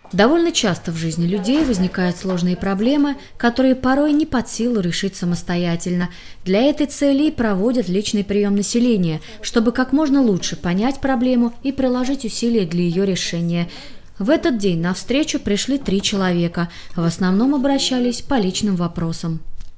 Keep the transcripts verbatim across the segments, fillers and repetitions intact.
Довольно часто в жизни людей возникают сложные проблемы, которые порой не под силу решить самостоятельно. Для этой цели проводят личный прием населения, чтобы как можно лучше понять проблему и приложить усилия для ее решения. В этот день на встречу пришли три человека. В основном обращались по личным вопросам.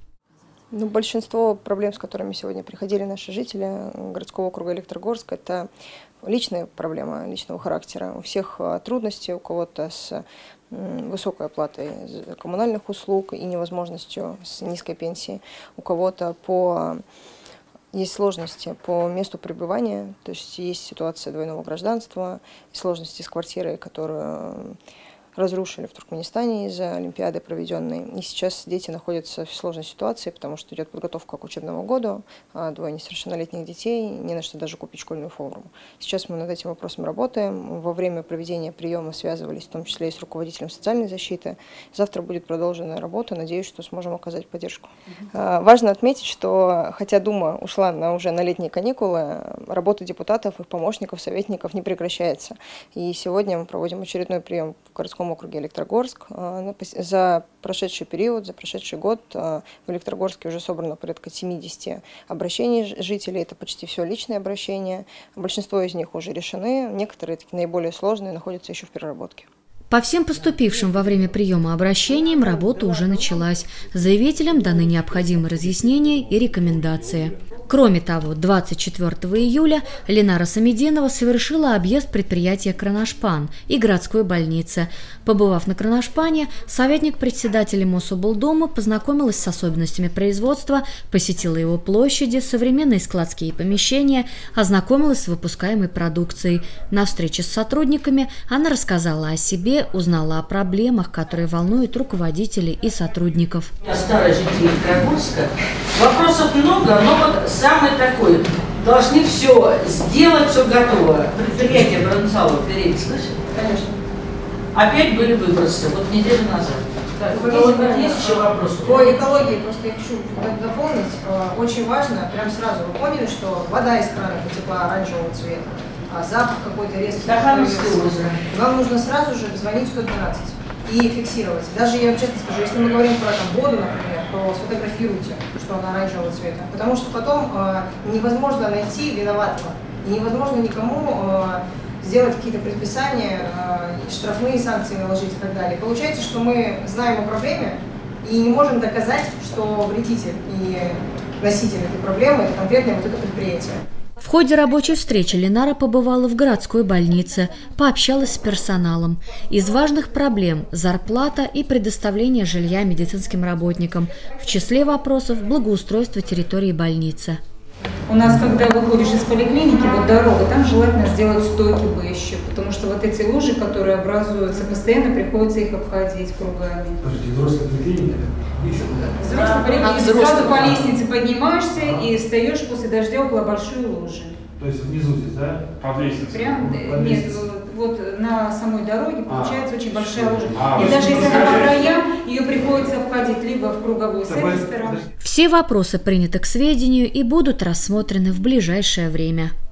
Ну, большинство проблем, с которыми сегодня приходили наши жители городского округа Электрогорск, это личная проблема личного характера. У всех трудности, у кого-то с высокой оплатой коммунальных услуг и невозможностью с низкой пенсией, у кого-то по... есть сложности по месту пребывания, то есть есть ситуация двойного гражданства, сложности с квартирой, которую разрушили в Туркменистане из-за Олимпиады проведенной. И сейчас дети находятся в сложной ситуации, потому что идет подготовка к учебному году, а двое несовершеннолетних детей, не на что даже купить школьную форму. Сейчас мы над этим вопросом работаем. Во время проведения приема связывались в том числе и с руководителем социальной защиты. Завтра будет продолжена работа. Надеюсь, что сможем оказать поддержку. Mm-hmm. Важно отметить, что хотя Дума ушла на, уже на летние каникулы, работа депутатов, их помощников, советников не прекращается. И сегодня мы проводим очередной прием в городском округе Электрогорск. За прошедший период, за прошедший год в Электрогорске уже собрано порядка семидесяти обращений жителей. Это почти все личные обращения. Большинство из них уже решены. Некоторые, такие наиболее сложные, находятся еще в переработке. По всем поступившим во время приема обращениям работа уже началась. Заявителям даны необходимые разъяснения и рекомендации. Кроме того, двадцать четвёртого июля Ленара Самединова совершила объезд предприятия «Кроношпан» и городской больницы. Побывав на «Кроношпане», советник председателя Мособлдумы познакомилась с особенностями производства, посетила его площади, современные складские помещения, ознакомилась с выпускаемой продукцией. На встрече с сотрудниками она рассказала о себе, узнала о проблемах, которые волнуют руководителей и сотрудников. Я старая житель Электрогорска. Вопросов много, но вот самый такой. Должны все сделать, все готово. Предприятие Бронцало, Перейт, слышали? Конечно. Опять были выбросы, вот неделю назад. Да, вот есть еще вопросы? По экологии просто я хочу дополнить. Очень важно, прям сразу вы поняли, что вода из крана потекла оранжевого цвета, а запах какой-то резкий. Вам нужно сразу же звонить сто двенадцать и фиксировать. Даже я вам честно скажу, если мы говорим про там, воду, например, то сфотографируйте, что она оранжевого цвета. Потому что потом э, невозможно найти виноватого. И невозможно никому э, сделать какие-то предписания, э, штрафные санкции наложить и так далее. Получается, что мы знаем о проблеме и не можем доказать, что вредитель и носитель этой проблемы – это конкретное вот это предприятие. В ходе рабочей встречи Ленара побывала в городской больнице, пообщалась с персоналом. Из важных проблем – зарплата и предоставление жилья медицинским работникам. В числе вопросов – благоустройство территории больницы. У нас, когда выходишь из поликлиники, вот дорога, там желательно сделать стойки Б-щи, потому что вот эти лужи, которые образуются, постоянно приходится их обходить кругами. Подожди, взрослая поликлиника? Взрослая поликлиника, сразу по лестнице поднимаешься и встаешь после дождя около большой лужи. То есть внизу здесь, да? Под лестницей? Прям, под нет, лестницей. вот, вот на самой дороге получается а, очень большая лужа. А, и даже если она по краям, ее приходится обходить либо в круговую с этой стороны. Все вопросы приняты к сведению и будут рассмотрены в ближайшее время.